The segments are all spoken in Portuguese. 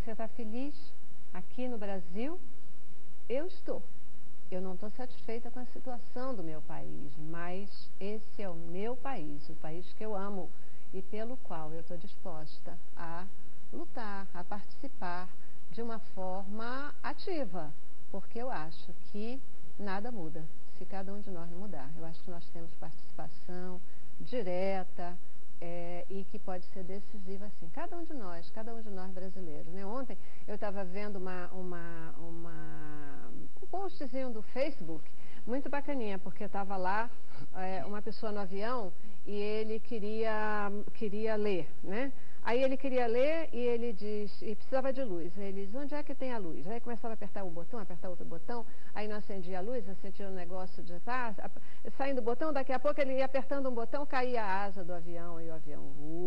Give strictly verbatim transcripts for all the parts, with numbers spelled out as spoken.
você está feliz aqui no Brasil? Eu estou. Eu não estou satisfeita com a situação do meu país, mas esse é o meu país, o país que eu amo e pelo qual eu estou disposta a lutar, a participar de uma forma ativa, porque eu acho que nada muda se cada um de nós não mudar. Eu acho que nós temos participação direta é, e que pode ser decisiva, assim. Cada um de nós, cada um de nós brasileiros. Né? Ontem eu estava vendo uma, uma, uma, um postzinho do Facebook, muito bacaninha, porque estava lá é, uma pessoa no avião e ele queria, queria ler, né? Aí ele queria ler e ele diz, e precisava de luz. Aí ele diz, onde é que tem a luz? Aí começava a apertar um botão, apertar outro botão, aí não acendia a luz, acendia um negócio de pá, saindo do botão, daqui a pouco ele ia apertando um botão, caía a asa do avião e o avião,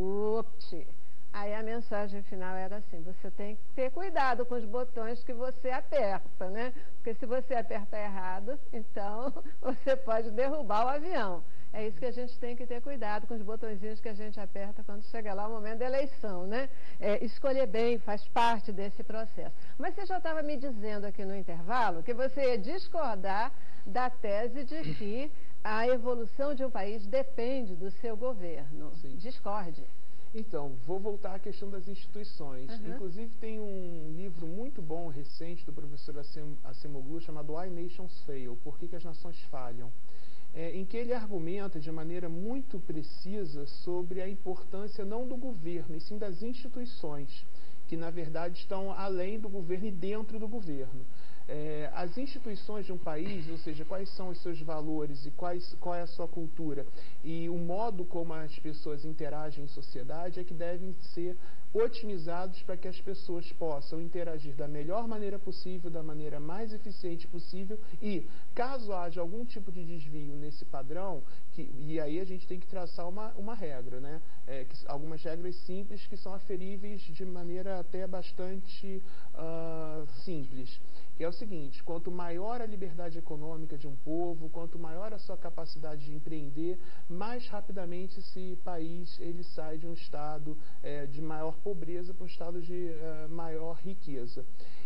ups! Aí a mensagem final era assim, você tem que ter cuidado com os botões que você aperta, né? Porque se você aperta errado, então você pode derrubar o avião. É isso que a gente tem que ter cuidado com os botõezinhos que a gente aperta quando chega lá o momento da eleição, né? É, escolher bem faz parte desse processo. Mas você já estava me dizendo aqui no intervalo que você ia discordar da tese de que a evolução de um país depende do seu governo. Sim. Discorde. Então, vou voltar à questão das instituições. Uhum. Inclusive, tem um livro muito bom, recente, do professor Acemoglu, chamado Why Nations Fail, Por que, que as Nações Falham? É, em que ele argumenta de maneira muito precisa sobre a importância não do governo, e sim das instituições, que na verdade estão além do governo e dentro do governo. É, as instituições de um país, ou seja, quais são os seus valores e quais, qual é a sua cultura e o modo como as pessoas interagem em sociedade é que devem ser otimizados para que as pessoas possam interagir da melhor maneira possível, da maneira mais eficiente possível e, caso haja algum tipo de desvio nesse padrão, que, e aí a gente tem que traçar uma, uma regra, né? É, que, algumas regras simples que são aferíveis de maneira até bastante uh, simples. Que é o seguinte, quanto maior a liberdade econômica de um povo, quanto maior a sua capacidade de empreender, mais rapidamente esse país ele sai de um estado é, de maior pobreza para um estado de é, maior riqueza.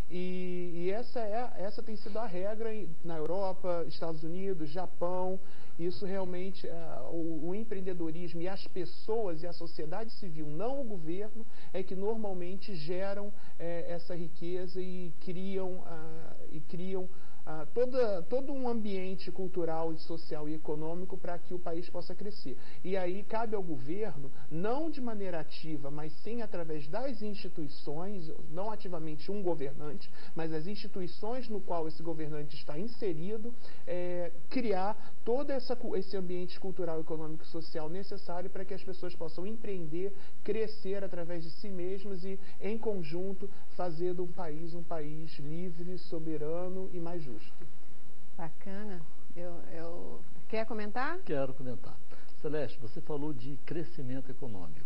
E, e essa, é, essa tem sido a regra na Europa, Estados Unidos, Japão. Isso realmente, é, o, o empreendedorismo e as pessoas e a sociedade civil, não o governo, é que normalmente geram é, essa riqueza e criam, ah, e criam ah, toda, todo um ambiente cultural, social e econômico para que o país possa crescer. E aí cabe ao governo, não de maneira ativa, mas sim através das instituições, não ativamente um governante, mas as instituições no qual esse governante está inserido, é, criar todo essa, esse ambiente cultural, econômico e social necessário para que as pessoas possam empreender, crescer através de si mesmas e, em conjunto, fazer do país um país livre, soberano e mais justo. Bacana. Eu, eu... Quer comentar? Quero comentar. Celeste, você falou de crescimento econômico.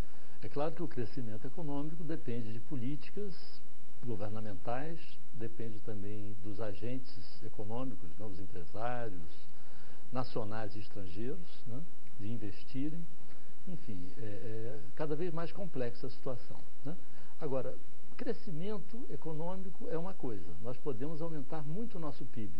É claro que o crescimento econômico depende de políticas governamentais, depende também dos agentes econômicos, né, os empresários nacionais e estrangeiros, né, de investirem. Enfim, é, é cada vez mais complexa a situação, né? Agora, crescimento econômico é uma coisa. Nós podemos aumentar muito o nosso P I B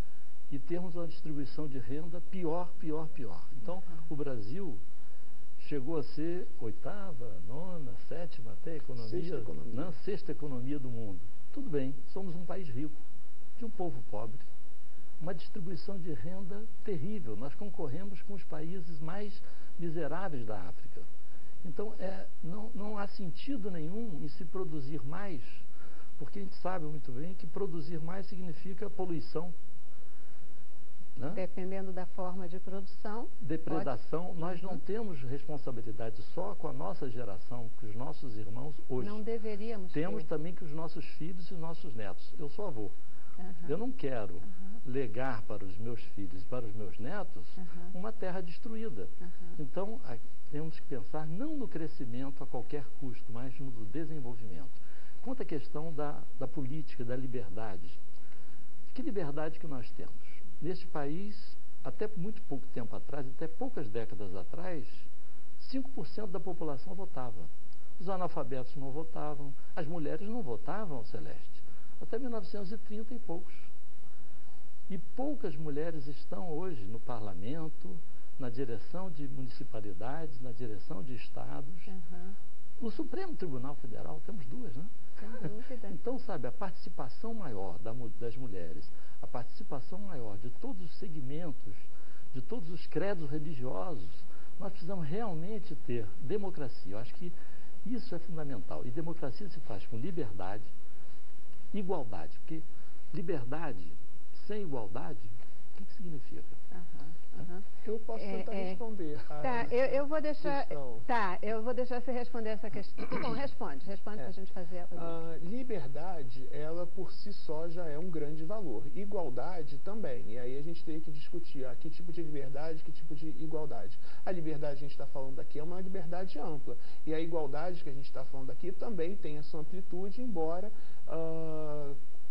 e termos uma distribuição de renda pior, pior, pior. Então, uhum. o Brasil chegou a ser oitava, nona, sétima até economia, sexta economia. Não, sexta economia do mundo. Tudo bem, somos um país rico, de um povo pobre, uma distribuição de renda terrível. Nós concorremos com os países mais miseráveis da África. Então, é, não, não há sentido nenhum em se produzir mais, porque a gente sabe muito bem que produzir mais significa poluição. Né? Dependendo da forma de produção. Depredação. Pode... Nós uhum. não temos responsabilidade só com a nossa geração, com os nossos irmãos hoje. Não deveríamos Temos ter. também com os nossos filhos e nossos netos. Eu sou avô. Uhum. Eu não quero uhum. legar para os meus filhos e para os meus netos uhum. uma terra destruída. Uhum. Então, a, temos que pensar não no crescimento a qualquer custo, mas no desenvolvimento. Quanto à questão da, da política, da liberdade. Que liberdade que nós temos? Neste país, até muito pouco tempo atrás, até poucas décadas atrás, cinco por cento da população votava. os analfabetos não votavam, as mulheres não votavam, Celeste, até mil novecentos e trinta e poucos. E poucas mulheres estão hoje no parlamento, na direção de municipalidades, na direção de estados. Uhum. No Supremo Tribunal Federal, temos duas, né? Sem dúvida. Então, sabe, a participação maior da, das mulheres, a participação maior de todos os segmentos, de todos os credos religiosos, nós precisamos realmente ter democracia. Eu acho que isso é fundamental. E democracia se faz com liberdade, igualdade. Porque liberdade sem igualdade, o que, que significa? Uhum, uhum. Eu posso tentar é, responder. É, tá, eu, eu vou deixar. Questão. Tá, eu vou deixar você responder essa questão. Bom, responde, responde é. para a gente fazer. A liberdade, ela por si só já é um grande valor. Igualdade também. E aí a gente tem que discutir ah, que tipo de liberdade, que tipo de igualdade. A liberdade que a gente está falando aqui é uma liberdade ampla. E a igualdade que a gente está falando aqui também tem a sua amplitude, embora uh,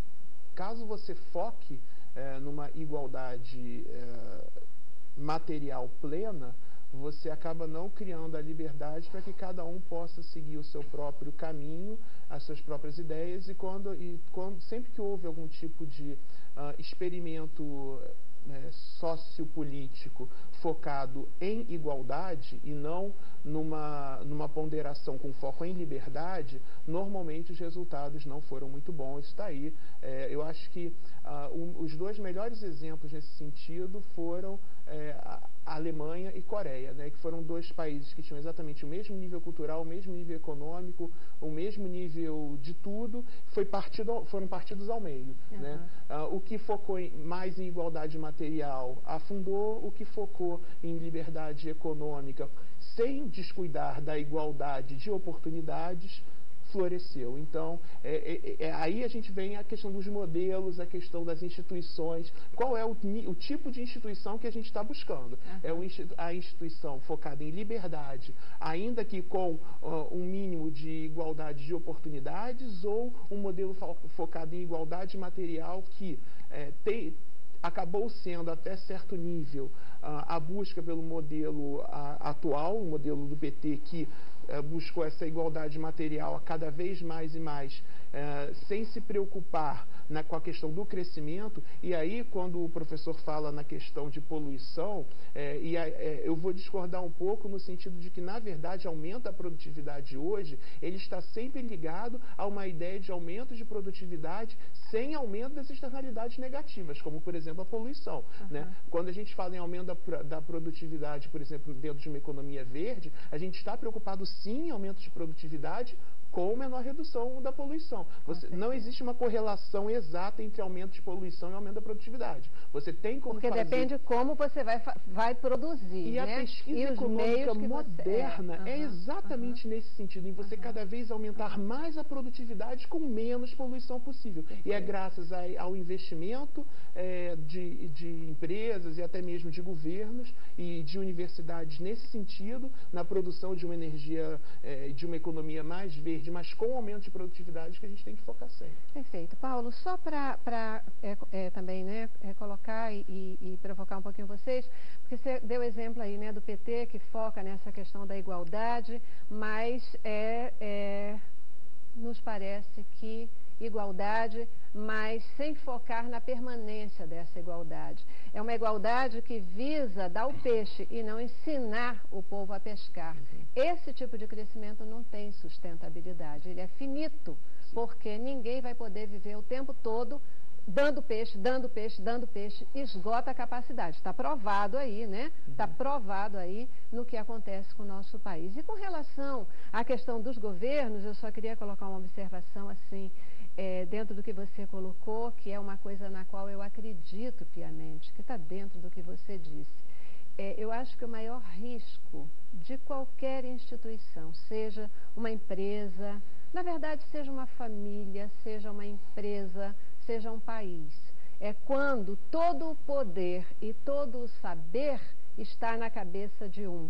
caso você foque uh, numa igualdade uh, material plena, você acaba não criando a liberdade para que cada um possa seguir o seu próprio caminho, as suas próprias ideias, e quando, e quando sempre que houve algum tipo de uh, experimento é, sociopolítico focado em igualdade e não numa, numa ponderação com foco em liberdade, normalmente os resultados não foram muito bons. Isso está aí. É, eu acho que uh, um, os dois melhores exemplos nesse sentido foram é, a Alemanha e Coreia, né, que foram dois países que tinham exatamente o mesmo nível cultural, o mesmo nível econômico, o mesmo nível de tudo, foi partido, foram partidos ao meio. Uhum. Né? Uh, o que focou em, mais em igualdade material afundou, o que focou em liberdade econômica, sem descuidar da igualdade de oportunidades, floresceu. Então, é, é, é, aí a gente vem a questão dos modelos, a questão das instituições. Qual é o, o tipo de instituição que a gente está buscando? Uhum. É o, a instituição focada em liberdade, ainda que com uh, um mínimo de igualdade de oportunidades, ou um modelo fo focado em igualdade material que é, tem, acabou sendo, até certo nível, uh, a busca pelo modelo uh, atual, o modelo do P T, que Uh, buscou essa igualdade material a cada vez mais e mais, uh, sem se preocupar na, com a questão do crescimento. E aí, quando o professor fala na questão de poluição, uh, e a, uh, eu vou discordar um pouco no sentido de que, na verdade, aumento da produtividade hoje, ele está sempre ligado a uma ideia de aumento de produtividade sem aumento das externalidades negativas, como, por exemplo, a poluição. Uhum. Né? Quando a gente fala em aumento da, da produtividade, por exemplo, dentro de uma economia verde, a gente está preocupado sim em aumento de produtividade com menor redução da poluição. Você, não existe uma correlação exata entre aumento de poluição e aumento da produtividade. Você tem como Porque fazer... depende como você vai, vai produzir. E né? a pesquisa e econômica moderna é, é uhum, exatamente uhum. nesse sentido, em você uhum. cada vez aumentar uhum. mais a produtividade com menos poluição possível. Perfeito. E é graças a, ao investimento é, de, de empresas e até mesmo de governos e de universidades nesse sentido, na produção de uma energia, é, de uma economia mais verde, mas com aumento de produtividade, que a gente tem que focar sempre. Perfeito. Paulo, só para é, é, também né, é, colocar e, e provocar um pouquinho vocês, porque você deu exemplo aí né, do P T, que foca nessa questão da igualdade, mas é, é, nos parece que igualdade, mas sem focar na permanência dessa igualdade. É uma igualdade que visa dar o peixe e não ensinar o povo a pescar. Uhum. Esse tipo de crescimento não tem sustentabilidade, ele é finito, porque ninguém vai poder viver o tempo todo dando peixe, dando peixe, dando peixe, esgota a capacidade. Está provado aí, né? Está provado aí no que acontece com o nosso país. E com relação à questão dos governos, eu só queria colocar uma observação assim, é, dentro do que você colocou, que é uma coisa na qual eu acredito piamente, que está dentro do que você disse. É, eu acho que o maior risco de qualquer instituição, seja uma empresa, na verdade seja uma família, seja uma empresa, seja um país, é quando todo o poder e todo o saber está na cabeça de um,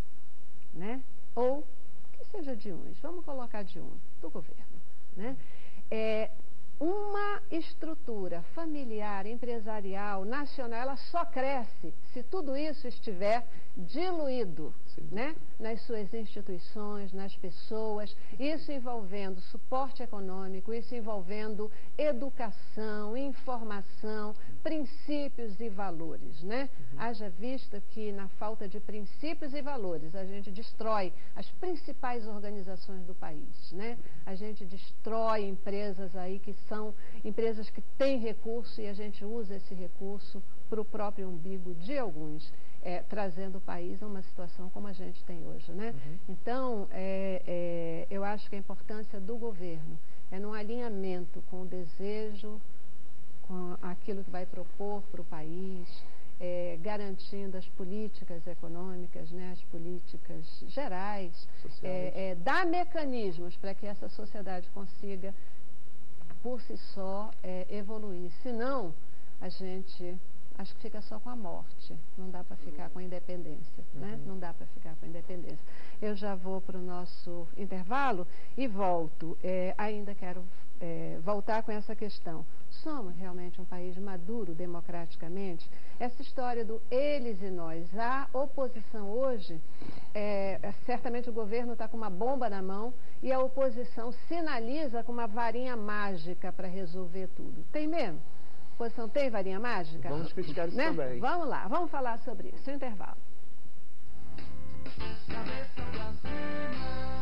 né? Ou que seja de uns, vamos colocar de um, do governo, né? É, uma estrutura familiar, empresarial, nacional, ela só cresce se tudo isso estiver diluído, né, nas suas instituições, nas pessoas, isso envolvendo suporte econômico, isso envolvendo educação, informação, princípios e valores, né? Uhum. Haja vista que na falta de princípios e valores a gente destrói as principais organizações do país, né? A gente destrói empresas aí que são empresas que têm recurso e a gente usa esse recurso para o próprio umbigo de alguns. É, trazendo o país a uma situação como a gente tem hoje, né? Uhum. Então, é, é, eu acho que a importância do governo é num alinhamento com o desejo, com aquilo que vai propor para o país, é, garantindo as políticas econômicas, né, as políticas gerais, é, é, dar mecanismos para que essa sociedade consiga, por si só, é, evoluir. Senão, a gente... acho que fica só com a morte, não dá para ficar com a independência, né? Uhum. Não dá para ficar com a independência. Eu já vou para o nosso intervalo e volto. É, ainda quero é, voltar com essa questão. Somos realmente um país maduro democraticamente? Essa história do eles e nós, a oposição hoje, é, é, certamente o governo está com uma bomba na mão e a oposição sinaliza com uma varinha mágica para resolver tudo. Tem mesmo? A oposição tem varinha mágica? Vamos criticar isso, né? Também. Vamos lá, vamos falar sobre isso. Intervalo. Cabeça pra cima.